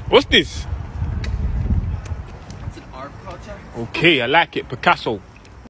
What's this? It's an art project. Okay, I like it. Picasso.